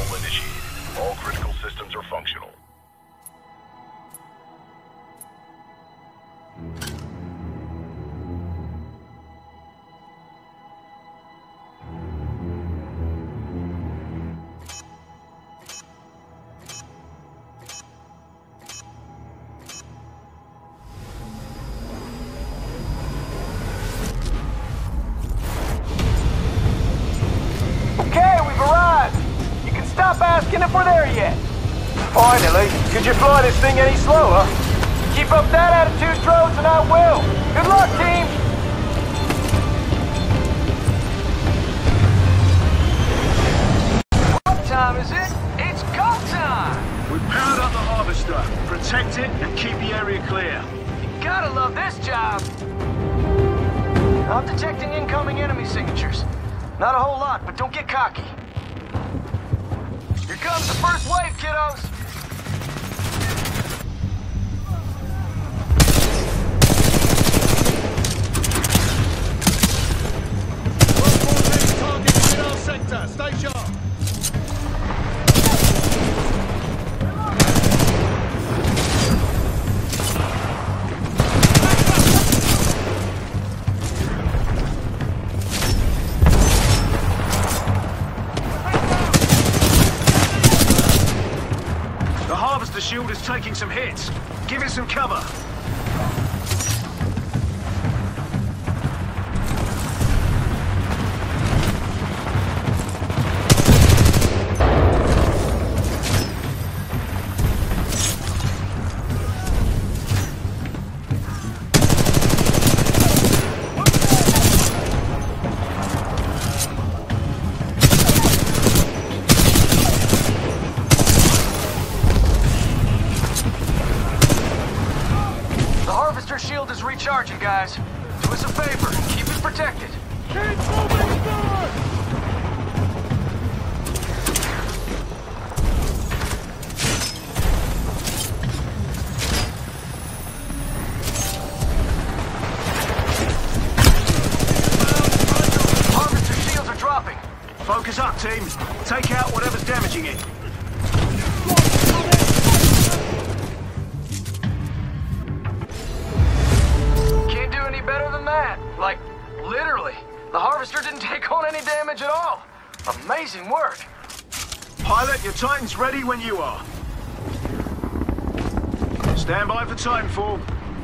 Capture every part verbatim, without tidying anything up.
Overhaul initiated. All critical systems are functional. Asking if we're there yet. Finally. Could you fly this thing any slower? Keep up that attitude, Drones, and I will. Good luck, team. What time is it? It's go time. We've powered up the harvester. Protect it and keep the area clear. You gotta love this job. I'm detecting incoming enemy signatures. Not a whole lot, but don't get cocky. Here comes the first wave, kiddos! Target in our sector. Stay sharp. The shield is taking some hits. Give it some cover. Shield is recharging, guys. Do us a favor, keep it protected. Keep moving forward! Harvester shields are dropping. Focus up, team. Take out whatever's damaging it. Better than that. Like, literally. The harvester didn't take on any damage at all. Amazing work. Pilot, your Titan's ready when you are. Stand by for Titanfall.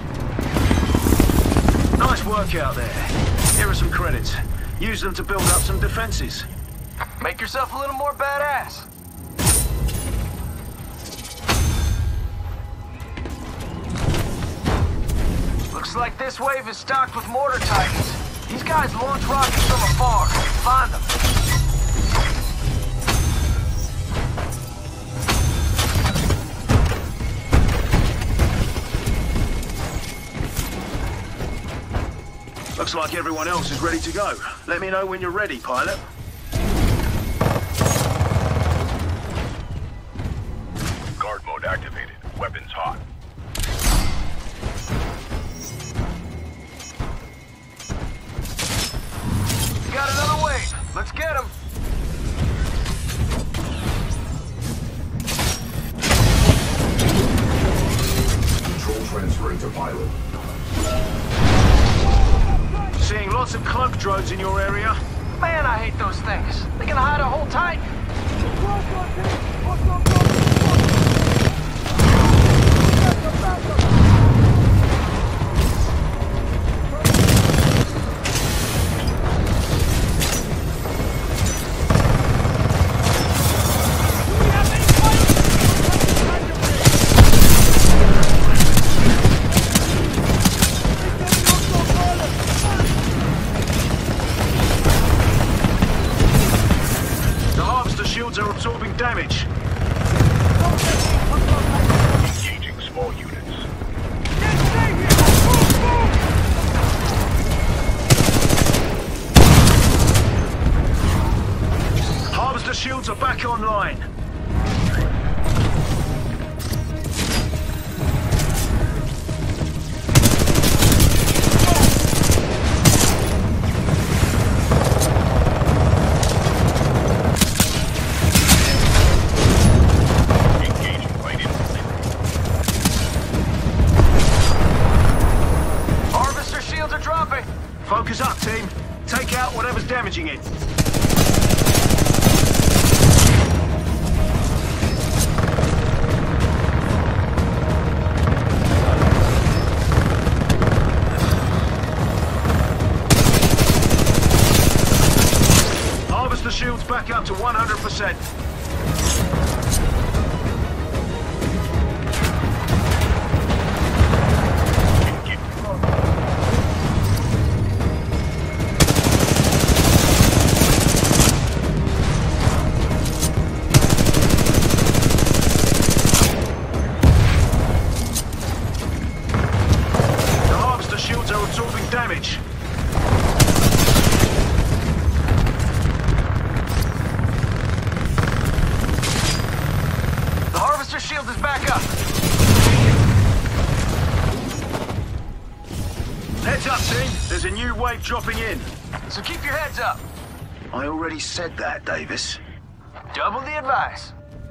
Nice work out there. Here are some credits. Use them to build up some defenses. Make yourself a little more badass. Looks like this wave is stocked with mortar titans. These guys launch rockets from afar. Find them. Looks like everyone else is ready to go. Let me know when you're ready, pilot. Guard mode activated. Weapons hot. Got another wave. Let's get him. Control transferring to pilot. Seeing lots of cloak drones in your area? Man, I hate those things. They can hide a whole Titan. Are absorbing damage. Engaging small units. Harvester shields are back online. charging in. Harvester shields back up to one hundred percent. Damage. The harvester shield is back up. Heads up, team. There's a new wave dropping in. So keep your heads up. I already said that, Davis. Double the advice.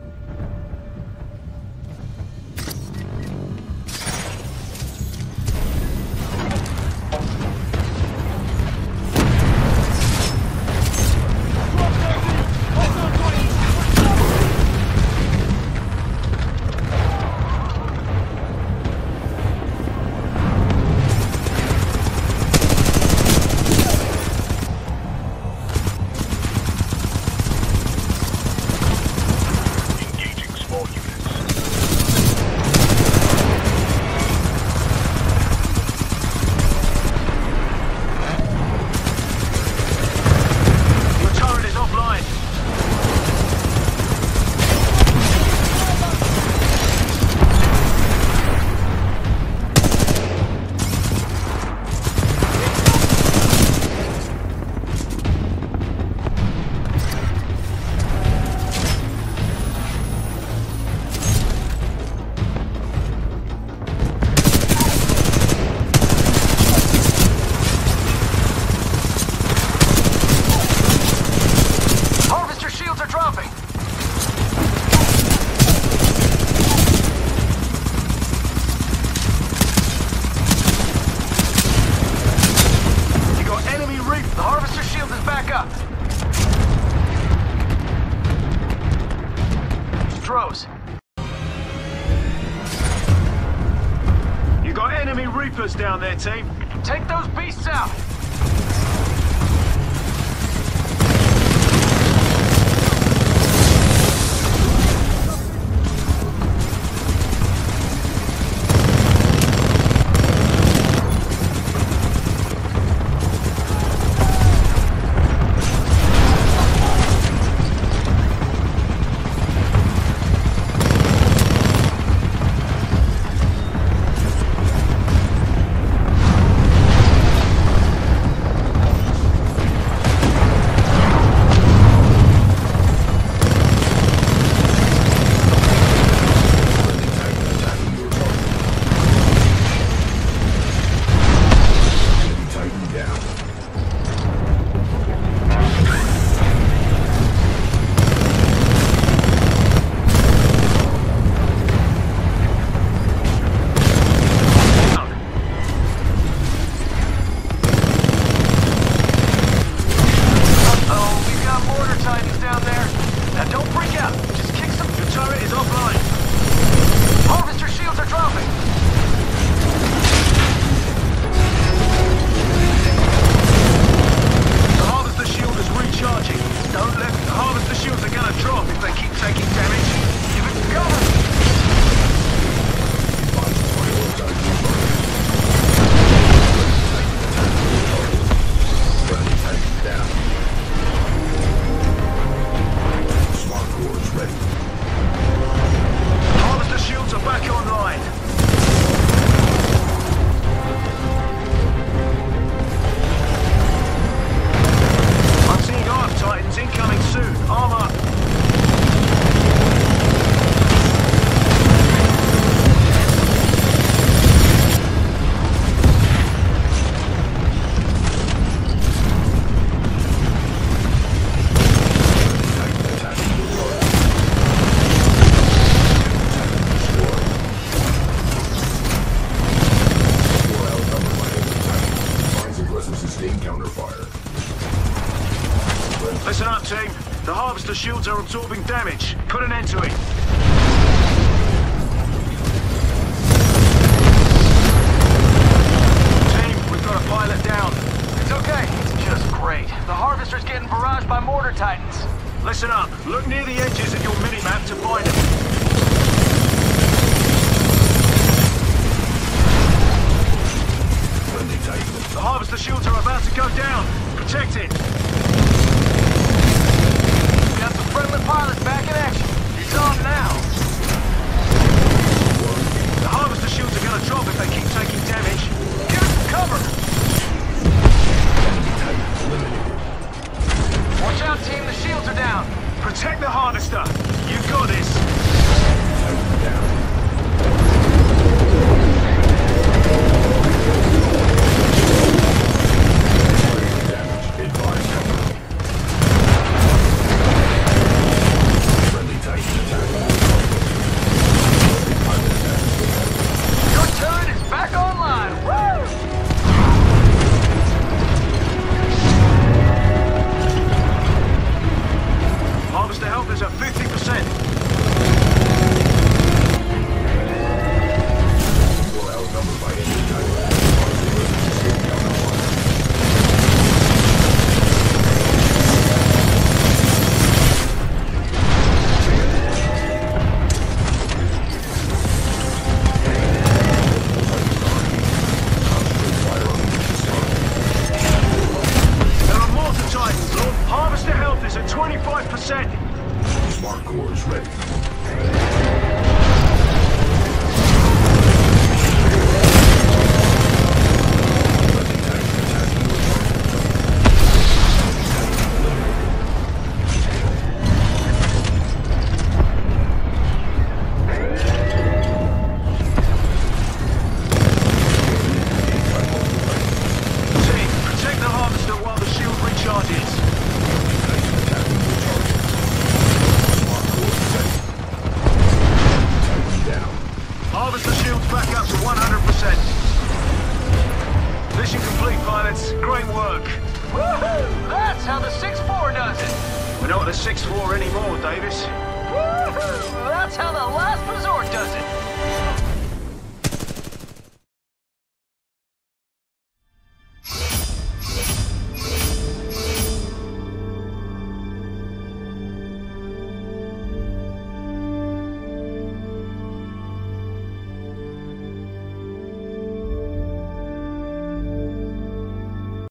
You got enemy Reapers down there, team. Take those beasts out. shields are absorbing damage. Put an end to it. Team, we've got a pilot down. It's okay. It's just great. The Harvester's getting barraged by mortar titans. Listen up. Look near the edges of your mini-map to find them. Friendly Titan. The Harvester shields are about to go down. Protect it. We got some friendly pilots back in action. It's on now. The Harvester shields are going to drop if they keep taking damage. Give us some cover. Enemy Titan eliminated. Watch out, team. The shields are down. Protect the Harvester. You've got this. Titan down. Damage. Advise cover. Friendly Titan attack. Pilot attack. Your turret is back online. Woo! Harvester health is at fifty percent. We're outnumbered by enemy Titan. There are mortar titans, Lord. Harvester health is at twenty-five percent. Smart cores ready. Friendly Titan attacking your target. Eliminated. Team, protect the Harvester while the shield recharges. Titan attacking your target. Smart cores ready. Titan down. Harvester shields back up to one hundred percent. Mission complete, pilots. Great work. Woohoo! That's how the six four does it. We're not at a six four anymore, Davis. Woohoo! That's how the last resort does it.